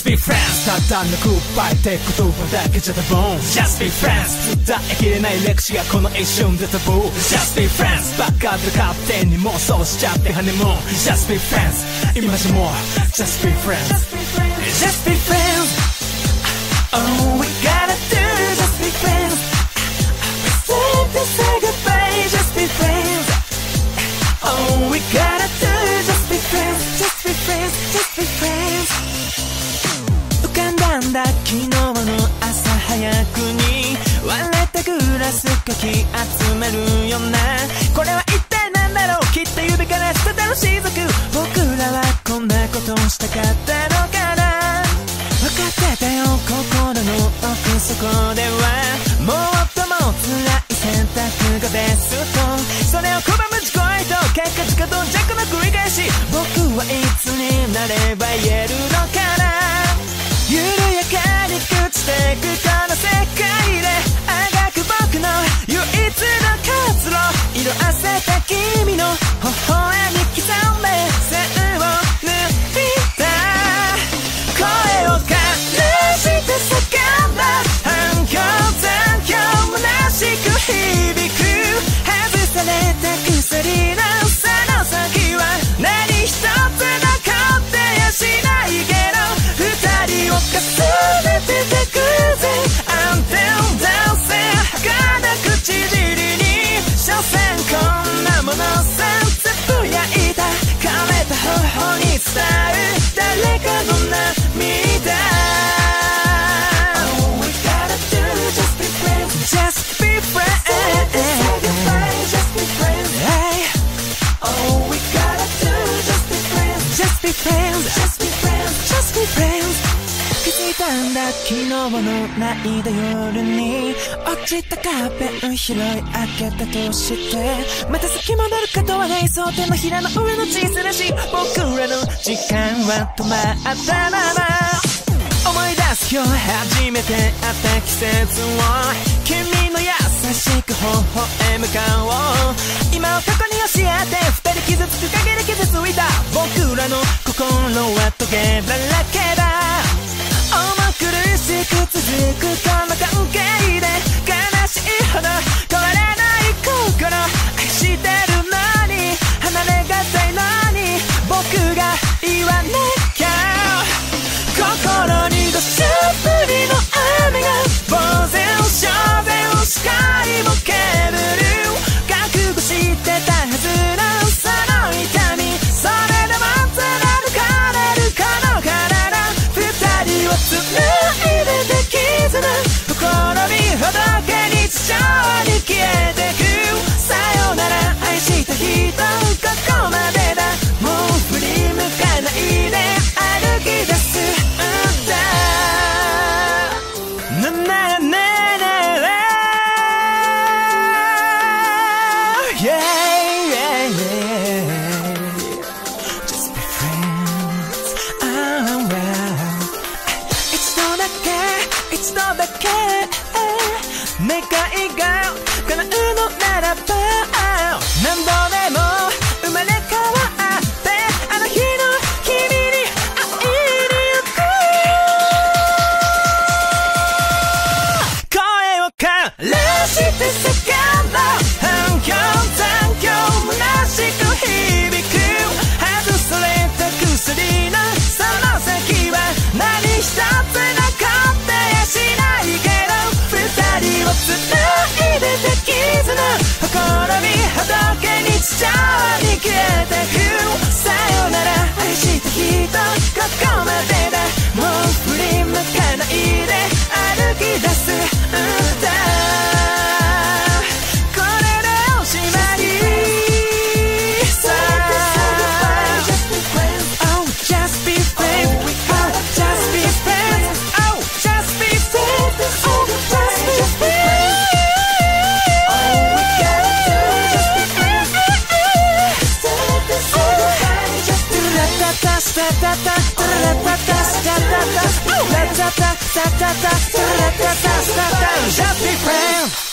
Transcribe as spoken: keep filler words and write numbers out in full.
Just be friends ただのグッバイって言葉だけじゃ多分 Just be friends 伝えきれない歴史がこの一瞬でタブー Just be friends バカで勝手に妄想しちゃってハネムーン Just be friends 今じゃもう Just be friends Just be friends All we gotta do Just be friends It's time to say goodbye Just be friends All we gotta do Just be friends Just be friends Just be friends 浮かんだんだ昨日の朝早くに割れたグラスかき集めるよなこれは一体何だろうきっと指から滴る雫僕らはこんなことをしたかったのかな分かってたよ心の奥底ではもっとも辛い選択がベストそれを拒む自己愛と結果自己と弱の繰り返し僕はいつになれば言えるのかな緩やかに朽ちてくこの世界であがく僕の唯一の活路色あせた君の微笑み刻め線を抜いた声を枯らして叫んだ反響残響虚しく響く外された薬のその先は何一つ残ってやしないけど二人を重ねててくぜ安定男性儚く唇に所詮こんなものさつぶやいた枯れた頬に伝う誰かの涙 All we gotta do just be friends Just be friends Just be friends Hey All we gotta do just be friends Just be friends Just be friends Just be friends 気づいたんだ昨日の泣いた夜に落ちたカーペン拾い上げたとしてまた先戻ることはないそう手のひらの上の小さなし僕らの時間は止まったまま思い出す今日初めて会った季節を君の優しく微笑む顔今を過去に押し合って二人傷つく陰で傷ついた僕らの心はトゲだらけだ重苦しく続くこの関係で悲しいほど変わらない心愛してるのに離れがたいのに僕が言わなきゃ心に土砂降りの雨が呆然小然視界もけぶる覚悟してたはずのその痛みそれでも貫かれるこの体二人を繋いでて絆ほころびほどけ日常に消えてくさよなら愛した人ここまでだもう振り向かないで歩き出す歌なななな Yeah yeah yeah Just be friends Oh well 一度だけ一度だけ願いが叶うのならば何度でも生まれ変わってあの日の君に会いに行く声を枯らして叫んだ反響残響虚しく響く外された薬のその先は何一つ残ってやしないけど二人を繋いでて絆ほころびほどけ日常に消えてくさよなら愛した人ここまでだもう振り向かないで歩き出す歌これでおしまいさ Oh just be friends Oh just be friends Oh just be friends Oh just be friends All we gotta do just be friends Just be friends Just be friends